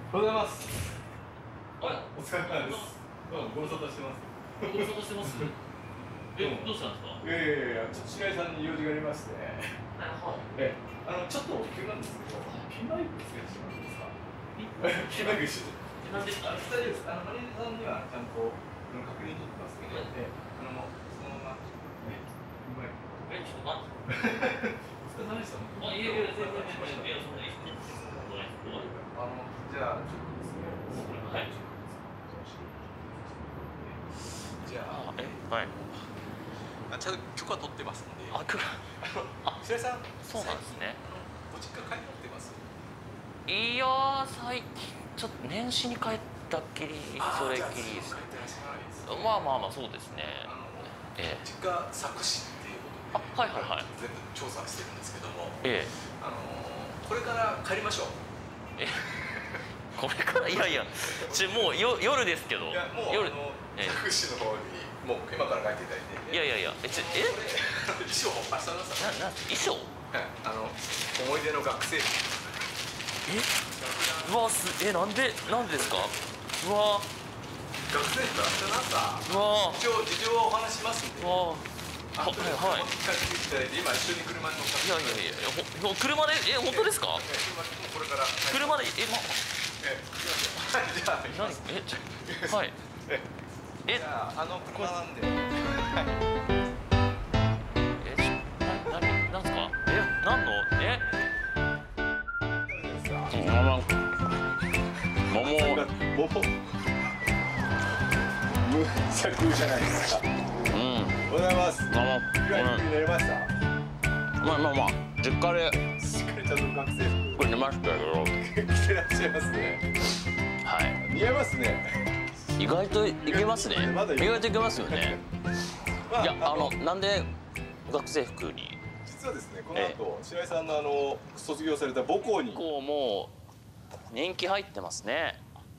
おはようございます。 あれ、 お疲れ様です。ご無沙汰してます。 ご無沙汰してます。どうしたんですか。 いや、ちょっと白井さんに用事がありまして。 はい。 ちょっと急なんですけど、ピンマイクつけてしまうんですか。ピンマイクして。 なんですか。 大丈夫です。マネージャーさんにはちゃんと確認取ってますけど、もうそのままピンマイク。 ちょっと待って。 お疲れ様でした。 あ、いや、全然、そんなに。 じゃあ、ちょっとですね。 はい。 じゃあ、 はい。 ちゃんと許可取ってますので。白井さん。 そうなんですね。 ご実家帰ってます。 いやー、最近ちょっと年始に帰ったっきり、それっきりです。まあそうですね。 実家佐久市っていうことで、 はい。 全部調査してるんですけども、これから帰りましょう。 これからもう夜ですけど。 いやもう夜佐久市の方にもう今から帰っていただいて。 いや衣装明日の朝。 衣装？ 思い出の学生服。 うわなんでですか？うわ学生服明日の朝。 うわ一応事情はお話しますんで。 はい。 帰っていただいて今一緒に車に乗った。 いや車で本当ですか？ これから車でじゃあはいじゃあ車なんで。 なんすか？何のむちゃくじゃないですか。おはようございます。寝れました。 まあ実家でしっかりちゃんと学生服これ寝ましたけど着てらっしゃいますね。 はい似合いますね。 意外といけますね。意外といけますよね。いやなんで学生服に。 実はですね、この後白井さんの卒業された母校にもう年季入ってますね。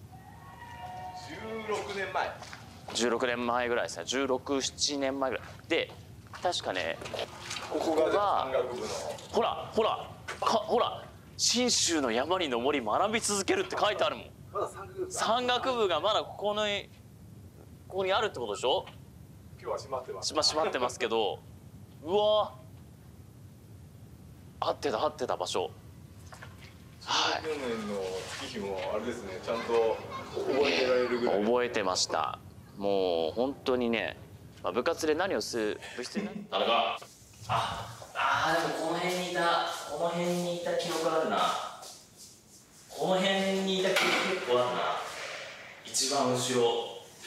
16年前ぐらいですね。16、7年前ぐらいで、確かねここが山岳部のほら信州の山に登り学び続けるって書いてあるもん。 まだ山岳部がまだここにあるってことでしょ。 今日は閉まってます。 閉まってますけど、うわ合ってた場所。 はい。去年の月日もあれですね、ちゃんと覚えてられるぐらい。 覚えてました。もう本当にね、部活で何をする部室になったのか。でもこの辺にいた記憶あるな。この辺にいた記憶結構あるな。一番後ろ。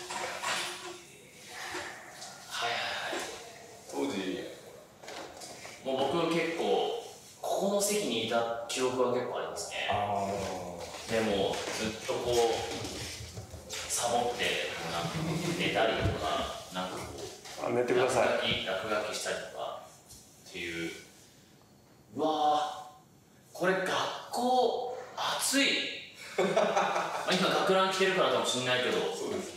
当時もう僕結構ここの席にいた記憶は結構ありますね。でもずっとサボって寝たりとか寝てください。 落書きしたりとかっていう。うわこれ学校暑い。今学ラン着てるからかもしれないけど。 そうです。